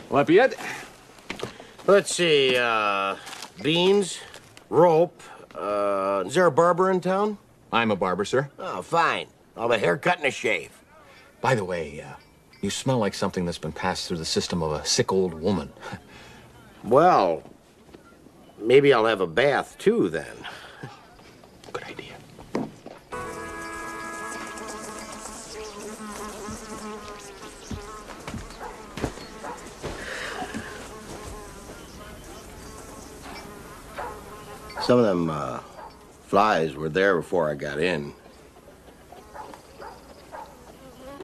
Will that be it? Let's see, beans, rope, is there a barber in town? I'm a barber, sir. Oh, fine. I'll have a haircut and a shave. By the way, you smell like something that's been passed through the system of a sick old woman. Well, maybe I'll have a bath, too, then. Good idea. Some of them, flies were there before I got in.